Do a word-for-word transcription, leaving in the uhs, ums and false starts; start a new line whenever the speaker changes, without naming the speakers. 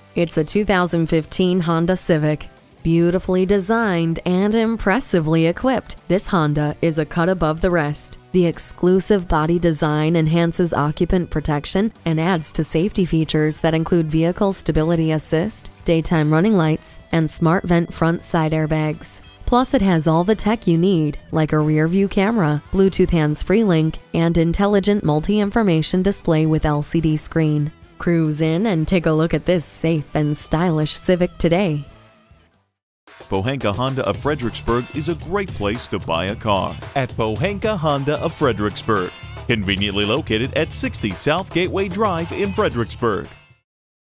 It's a two thousand fifteen Honda Civic. Beautifully designed and impressively equipped, this Honda is a cut above the rest. The exclusive body design enhances occupant protection and adds to safety features that include vehicle stability assist, daytime running lights, and smart vent front side airbags. Plus, it has all the tech you need, like a rear-view camera, Bluetooth hands-free link, and intelligent multi-information display with L C D screen. Cruise in and take a look at this safe and stylish Civic today.
Pohanka Honda of Fredericksburg is a great place to buy a car. At Pohanka Honda of Fredericksburg, conveniently located at sixty South Gateway Drive in Fredericksburg.